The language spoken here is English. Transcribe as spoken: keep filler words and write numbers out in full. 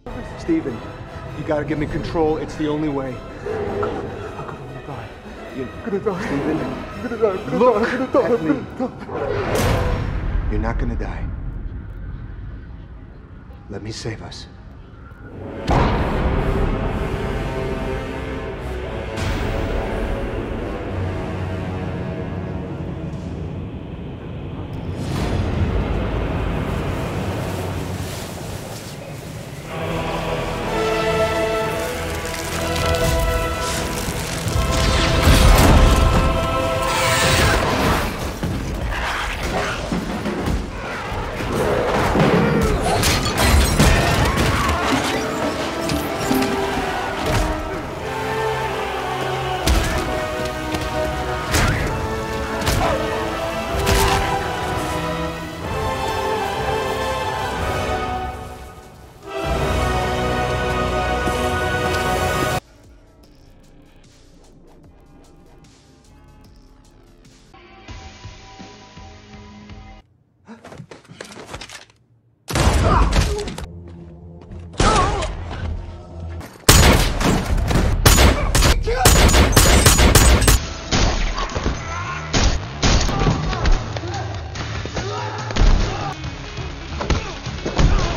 Stephen, you gotta give me control. It's the only way. I'm gonna die. You're I'm gonna die. Stephen, I'm gonna die. I'm gonna look die. I'm gonna die. at I'm me. gonna die. You're not gonna die. Let me save us.